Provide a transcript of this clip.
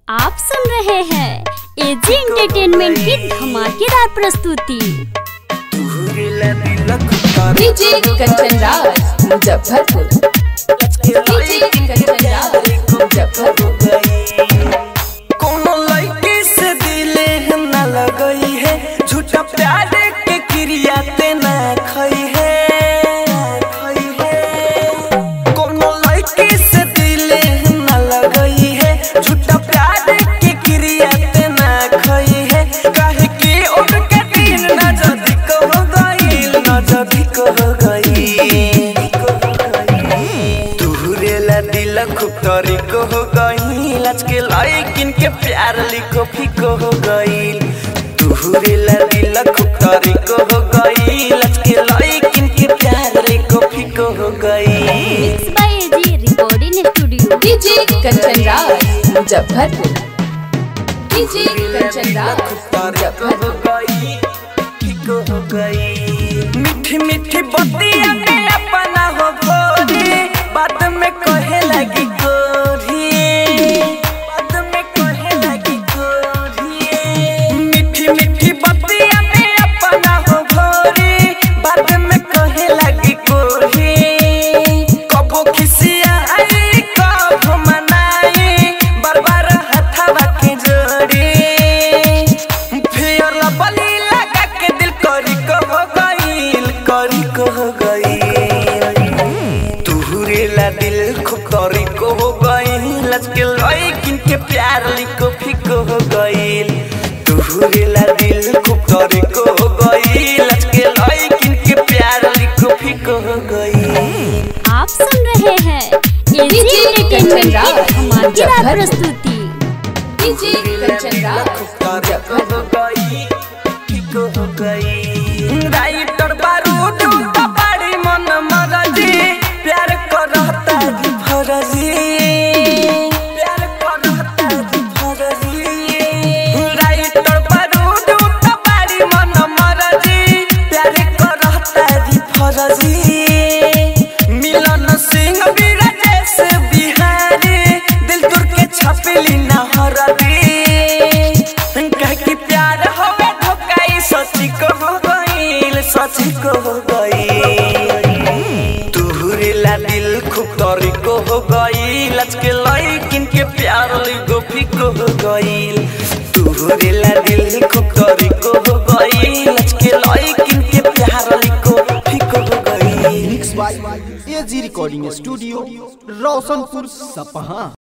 आप सुन रहे हैं एजी एंटरटेनमेंट की धमाकेदार प्रस्तुति। डीजे कंचन राज मुजफ्फरपुर। डीजे कंचन राज मुजफ्फरपुर। कोनो लड़की से दिले न लगई है, झूठा प्यार के क्रिया ते न खई है। कोनो लड़की से दिले न लगई है, झूठा प्यार के क्रिया ते न खई है। काहे कि उनके दिन न जदी हो गईल, न जदी हो गई। तुहरे ला दिल खूब तरीको हो गई, आज के लाइकिन के प्यार लिखो फीको हो गई। तुहरे ला दिल खूब तरीको हो गई, आज के लाइकिन के प्यार लिखो फीको हो गई। Mix by AG recording studio. DJ Kanchan Raj Muzaffarpur. DJ Kanchan Raj Muzaffarpur. फीको हो गई। मीठी मीठी बतिया में अपना हो भोरी, बाद में कहे लगी गोरी, बाद में कहे लगी गोरी। मीठी मीठी बतिया में अपना हो भोरी, बाद में कहे लगी गोरी। कबो खिसिया आई कबो मनाई, बार बार हथवा के जोड़ी। फिर लबली लगा के दिल करी को हो गईल, करी को हो गई। तुहरे ला दिल खूब तरीको हो गई, आज के लाइकिन के प्यार लिखो फीको हो गई। तुहरे ला दिल खूब तरीको हो गई, आज के लाइकिन के प्यार लिखो फीको हो गई। आप सुन रहे हैं एजी एंटरटेनमेंट की धमाकेदार प्रस्तुति। डीजे कंचन राज मुजफ्फरपुर। हो गई, फीको हो गई। राइटर बारूद तो बड़ी मन मरजी, प्यार करता जी फरजी, प्यार करता जी फरजी। राइटर बारूद तो बड़ी मन मरजी, प्यार करता जी फरजी। मिलन सिंह बिरजेश बिहारी, दिल तुर के छपेली न हरदी। कह की प्यार होवे धोखाई, सची को हो गईल, सची को हो गई। तुहरे ला दिल खूब तरीको हो गई, आज के लाइकिन के प्यार लिखो फीको हो गई। तुहरे ला दिल खूब तरीको हो गई, आज के लाइकिन के प्यार लिखो फीको हो गई। Mix by AG recording studio, Roshanpur Sapaha.